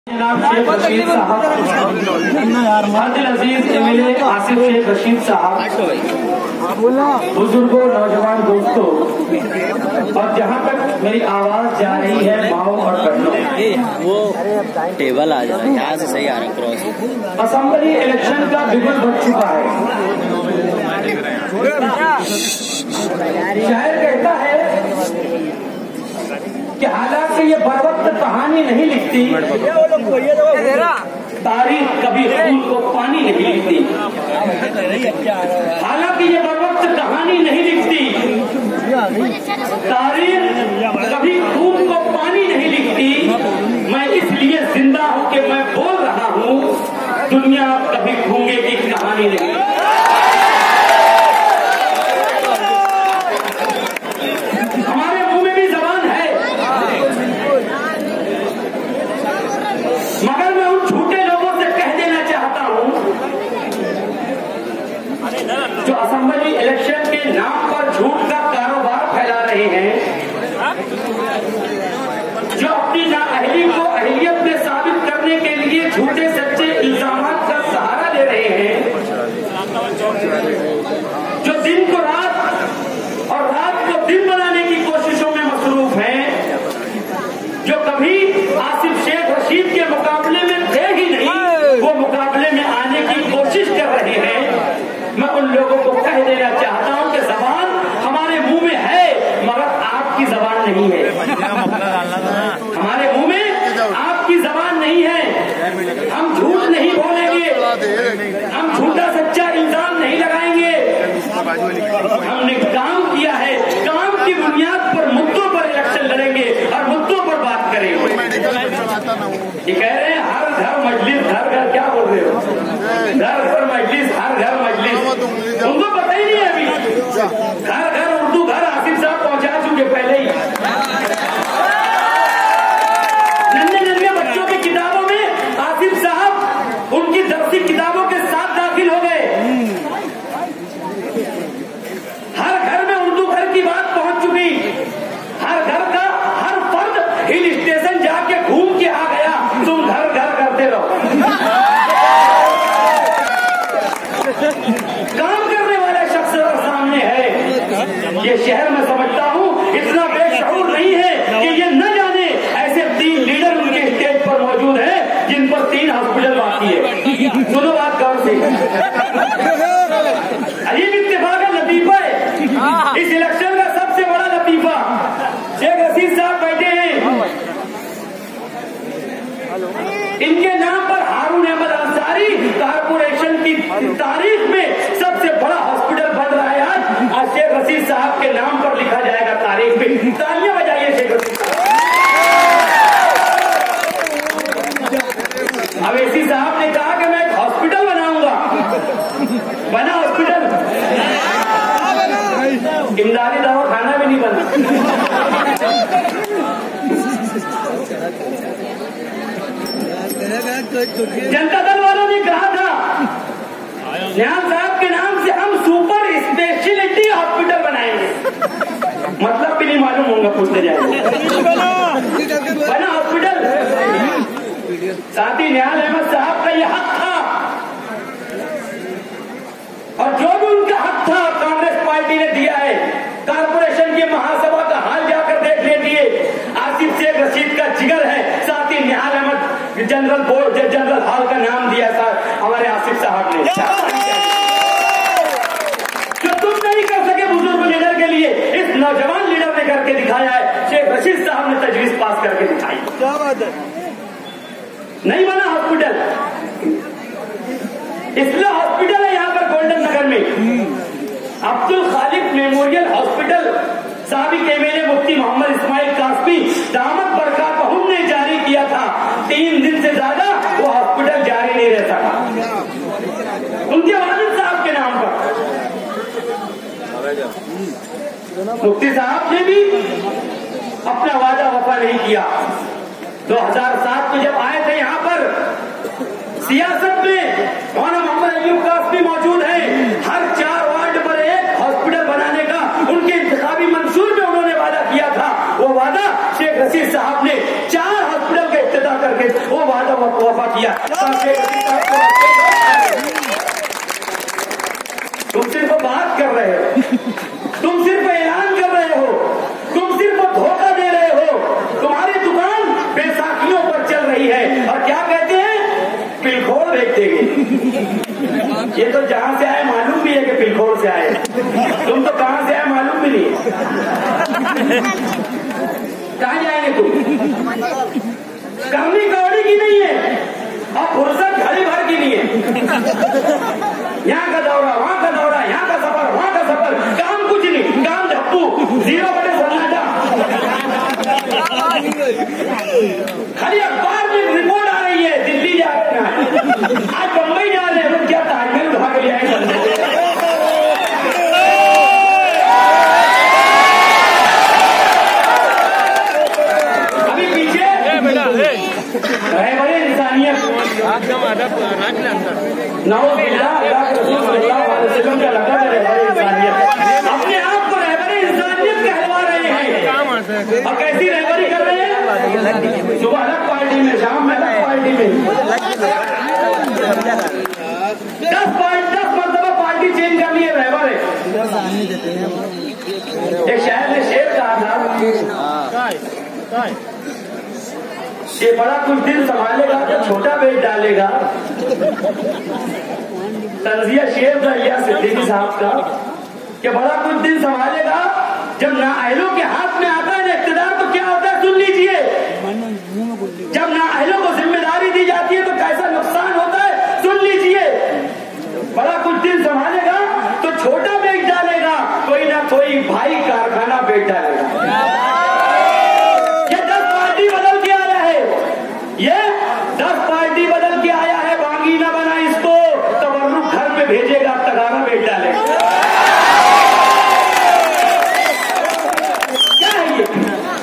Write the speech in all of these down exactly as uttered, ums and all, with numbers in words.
शेख रशीद साहब, अब्दुल अजीज एमएलए आसिफ शेख रशीद साहब, बुजुर्गों, नौजवान दोस्तों, और जहाँ तक मेरी आवाज जा रही है माओ और बहनों, वो टेबल आ जाए यहाँ से सही आ रहा है क्रॉस। असेंबली इलेक्शन का बिगुल बच चुका है। शायर कहता है कि हालांकि ये बरवक्त कहानी नहीं लिखती, तारीख कभी खून को पानी नहीं लिखती। हालांकि ये बरवक्त कहानी नहीं लिखती, तारीख कभी खून को पानी नहीं लिखती। मैं इसलिए जिंदा हूँ कि मैं बोल रहा हूँ, दुनिया कभी गूंगे की कहानी नहीं। मगर मैं उन झूठे लोगों से कह देना चाहता हूं जो असेंबली इलेक्शन के नाम पर झूठ का कारोबार फैला रहे हैं, जो अपनी नाअहली को अहलियत में साबित करने के लिए झूठे सच्चे इल्जामात का सहारा ले रहे हैं, जो दिन को रात और रात को दिन बनाने की कोशिशों में मसरूफ हैं, जो कभी आसिफ शेख रशीद के मुकाबले में थे ही नहीं, वो मुकाबले में आने की कोशिश कर रहे हैं। मैं उन लोगों को कह देना चाहता हूं कि जबान हमारे मुंह में है, मगर आपकी जबान नहीं है। हमारे मुंह में आपकी जबान नहीं है। हम झूठ नहीं बोलेंगे, हम झूठा सच्चा इल्जाम नहीं लगाएंगे। हमने काम किया है, काम की बुनियाद पर मुद्दों पर इलेक्शन लड़ेंगे और मुद्दों पर बात करेंगे। ये कह रहे हैं हर घर मजलिस, घर घर क्या बोल रहे हो, घर घर मजलिस, हर घर मजलिस। उनको पता ही नहीं है अभी। घर घर उर्दू घर आसिफ साहब पहुंचा चुके पहले ही। नन्हे नन्हे बच्चों की किताबों में आसिफ साहब उनकी दर्सी किताबों के साथ दाखिल हो गए। हर घर में उर्दू घर की बात पहुंच चुकी। हर घर का हर फर्द हिल स्टेशन जाके घूम के आ गया। तुम घर घर करते रहो। काम करने वाला शख्स सामने है। ये शहर में समझता हूँ इतना बेशऊर नहीं है कि ये न जाने ऐसे तीन लीडर उनके स्टेज पर मौजूद हैं जिन पर तीन हॉस्पिटल बाकी है। सुनो बात गौर से, अजीब इत्तेफाक का लतीफा है। इस इलेक्शन का सबसे बड़ा लतीफा, शेख रशीद साहब बैठे हैं, इनके नाम पर हारून अहमद अंसारी कारपोरेशन की तारीख में सबसे बड़ा हॉस्पिटल बन रहा है। आज आज शेख रशीद साहब के नाम पर लिखा जाएगा तारीख में। तालियां बजाइए शेख रशीद साहब। अवैसी साहब ने कहा कि मैं एक हॉस्पिटल बनाऊंगा। बना हॉस्पिटल, इमदादी दवा खाना भी नहीं बना। जनता दल वालों ने कहा था न्याज साहब के नाम से हम सुपर स्पेशलिटी हॉस्पिटल बनाएंगे। मतलब भी नहीं मालूम होगा, पूछते जाएंगे। बना हॉस्पिटल। साथ ही न्याज अहमद साहब का यह हक था, और जो भी उनका हक था कांग्रेस पार्टी ने दिया है। कारपोरेशन की महासभा का हाल जाकर देख लीजिए। आसिफ शेख रशीद का जिगर है। साथ ही Nihal Ahmad general board general hall का नाम दिया था हमारे आसिफ साहब ने। जो तुम नहीं कर सके बुजुर्ग लीडर के लिए, इस नौजवान लीडर ने करके दिखाया है। शेख रशीद साहब ने तजवीज पास करके दिखाई। क्या बात है। नहीं बना हॉस्पिटल, इसलिए हॉस्पिटल है यहाँ पर गोल्डन नगर में। अब्दुल खालिक मेमोरियल हॉस्पिटल साबिक एमएलए मुफ्ती मोहम्मद इस्माइल कासमी दामद बरकातहू ने जारी किया था। तीन दिन से ज्यादा वो हॉस्पिटल जारी नहीं रह सका उनके वालिद साहब के नाम पर। मुफ्ती साहब ने भी अपना वादा वफा नहीं किया। दो हजार सात में जब आए थे यहाँ पर, सियासत में मौलाना मोहम्मद अयूब कासमी मौजूद है। हर चार वार्ड पर एक हॉस्पिटल बनाने का उनके इंतखाबी मंसूर में उन्होंने वादा किया था। वो वादा शेख रशीद साहब ने चार हॉस्पिटल के इफ्तिताह करके वो वादा वफा किया। तुम सिर्फ बात कर रहे हो, तुम सिर्फ ऐलान कर रहे हो, तुम सिर्फ धोखा दे रहे हो। तुम्हारी दुकान बैसाखियों पर चल रही है और क्या कहते हैं, पिलखोर बेच देंगे। ये तो जहां से आए मालूम भी है कि पिलखोर से आए, तुम तो कहां से आए मालूम भी नहीं। कहां जाएंगे तुम? करनी कौड़ी की नहीं है और फुर्सत घड़ी भर की नहीं है। यहाँ का दौरा, वहाँ का दौरा, यहाँ का सफर, वहाँ का सफर, काम कुछ नहीं, काम झप्पू, जीरो बटे सन्नाटा। खाली अखबार में रिपोर्ट आ रही है दिल्ली जा रहे हैं, आज बम्बई जा रहे हैं, क्या ताजमहल उठा के ले आए बंदे। अभी पीछे रहे बड़े इंसानियत अपने आप को रहबरे इंसानियत कहलवा रहे हैं और कैसी रहबरी कर रहे हैं, सुबह अलग पार्टी में, शाम में अलग पार्टी में, दस पार्टी दस मरतबा पार्टी चेंज कर लिए रहबर है। एक शहर में शेर कहा था, ये बड़ा कुछ दिन संभालेगा तो छोटा बेच डालेगा। तंजिया शेर दरिया सिद्दीकी साहब का कि बड़ा कुछ दिन संभालेगा, जब नाअहलों के हाथ में आता है ना इख्तिदार तो क्या होता है सुन लीजिए। जब नाअहलों को जिम्मेदारी दी जाती है तो कैसा नुकसान होता है सुन लीजिए। बड़ा कुछ दिन संभालेगा तो छोटा बेच डालेगा, कोई ना कोई भाई कारखाना बेच डालेगा। ये दस पार्टी बदल के आया है, बागी ना बना इसको, तबर्रुक घर में भेजेगा, तगारा बेच डालेगा। क्या है ये?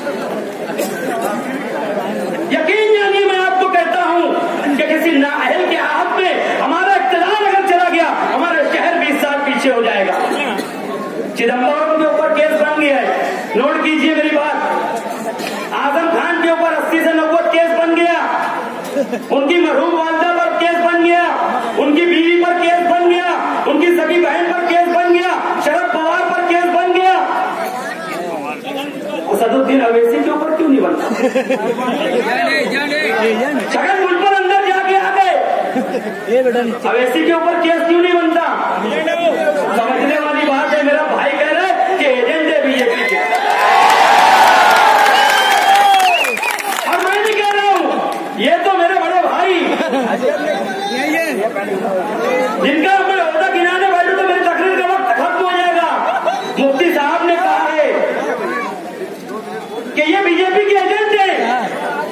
यकीन जानिए मैं आपको कहता हूं कि किसी नाअहल के हाथ में हमारा इख्तियार अगर चला गया, हमारा शहर बीस साल पीछे हो जाएगा। चिदम्बरम के ऊपर केस बन गया है, नोट कीजिए मेरी बात। आजम खान के ऊपर अस्सी से नब्बे केस बन गया, उनकी मरहूम वालदा पर केस बन गया, उनकी बीवी पर केस बन गया, उनकी सगी बहन पर केस बन गया, शरद पवार पर केस बन गया। असदुद्दीन अवैसी के ऊपर क्यों नहीं बनता? छगन भुजबल अंदर जाके आ गए, अवैसी के ऊपर केस क्यों नहीं बनता? समझने वाली बात है। मेरा भाई कह रहा है कि एजेंट है बीजेपी के, और मैं नहीं कह रहा हूं, ये तो मेरे बड़े भाई जिनका मैं ओहदा गिनाने बैठू तो मेरी तकरीर का वक्त खत्म हो जाएगा। मुफ्ती साहब ने कहा है कि ये बीजेपी के एजेंट हैं,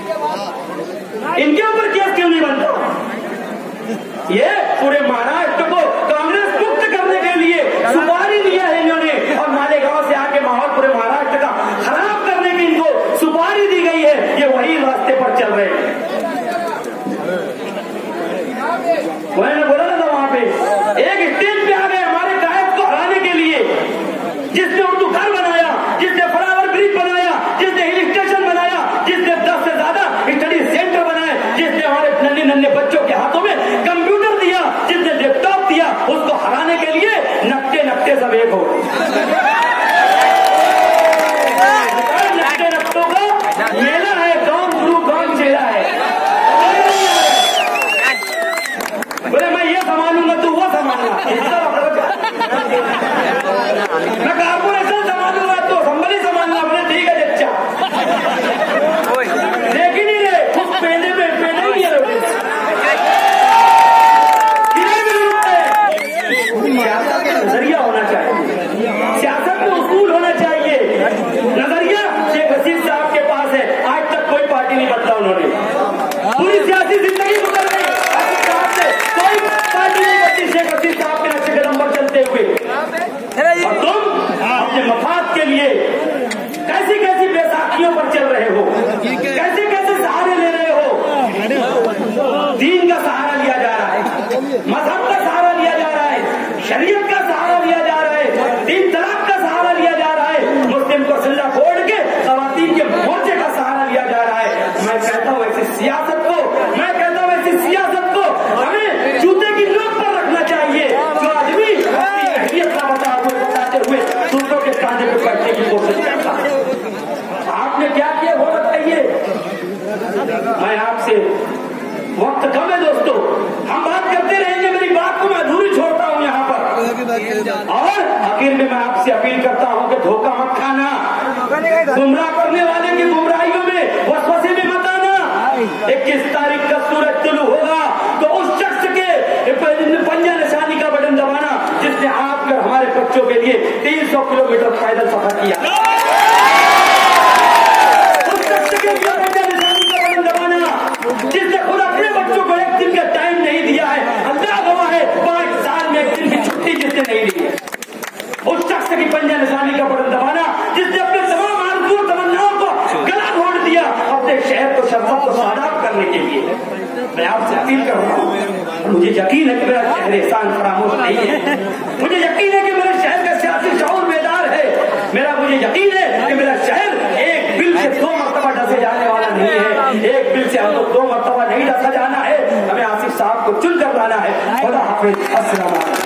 इनके ऊपर केस क्यों नहीं बनता? ये पूरे महाराष्ट्र को कांग्रेस मुक्त करने के लिए सुपारी दिया है इन्होंने, और मालेगांव से आके माहौल पूरे महाराष्ट्र का खराब करने की इनको सुपारी दी गई है। ये वही रास्ते पर चल रहे हैं। मैंने बोला था वहां पे एक स्टेज पे आ गए हमारे कायद को हराने के लिए, जिसने उर्दू घर बनाया, जिसने फ्लावर ब्रिज बनाया, जिसने हिल स्टेशन बनाया, जिसने दस से ज्यादा स्टडी सेंटर बनाए, जिसने हमारे नन्हे नन्हे बच्चों के हाथों में कंप्यूटर दिया, जिसने लैपटॉप दिया, उसको हराने के लिए नक्टे नक्टे सब एक हो। नक्टे नक्टों का मेला है, कौन गुरु कौन चेला है। बोले मैं ये संभालूंगा तू वो संभालना, मैं कारपोरेशन संभालूंगा तो संभली संभालना अपने, ठीक है बच्चा। देख ही नहीं रहे कुछ पहले में पहले ही है, नजरिया होना चाहिए, सियासत में उसूल होना चाहिए। नजरिया शेख हसीन साहब के पास है, आज तक कोई पार्टी नहीं बदला उन्होंने, पूरी सियासी जिंदगी गुजर गई, कोई पार्टी नहीं बदली शेख हसीन साहब के नक्शे कदम पर चलते हुए। और तुम अपने मफाद के लिए कैसी कैसी बैसाखियों पर चल रहे हो, कैसे कैसे सहारे ले रहे हो। दीन का सहारा लिया जा रहा है, मजहब का सहारा लिया जा रहा है, शरीयत का सहारा लिया जा रहा है, तीन तलाक का सहारा लिया जा रहा है, मुस्लिम को सिल्ला फोड़ के खवातीन के मोर्चे का सहारा लिया जा रहा है। मैं कहता हूँ ऐसे वक्त कम है दोस्तों, हम बात करते रहेंगे, मेरी बात को मैं अधूरी छोड़ता हूँ यहाँ पर। और आखिर में मैं आपसे अपील करता हूँ कि धोखा मत खाना, गुमराह करने वाले की गुमराहियों में वसवसे में मत आना। इक्कीस तारीख का सूरज तुलू होगा तो उस शख्स के पंजा निशानी का बटन दबाना जिसने आपके और हमारे बच्चों के लिए तीन सौ किलोमीटर पैदल सफर किया। उस शख्स के लिए पंजा निशानी का बटन दबाना जिसने खुद अपने बच्चों को एक दिन का टाइम नहीं दिया है। अल्लाह गवाह है, पांच साल में एक दिन की छुट्टी जिसने नहीं ली है। उस शख्स की पंजा निशानी का बटन दबाना जिसने अपने तमाम आरज़ू तमन्नाओं को गला घोट दिया अपने शहर को शर्मा को शादाब करने के लिए। मैं आपसे अपील कर रहा हूँ, मुझे यकीन है कि मेरा शहर एहसान फरामोश नहीं है, मुझे यकीन है कि मेरे शहर का सियासी शऊर बेदार है, मेरा मुझे यकीन है कि मेरा शहर एक बिल से दो मरतबा डसे जाने वाला नहीं है। एक बिल से हमको दो मरतबा नहीं डसा जाना है, हमें आसिफ साहब को चुन कर लाना है। खुदा हाफिज, अस्सलाम वालेकुम।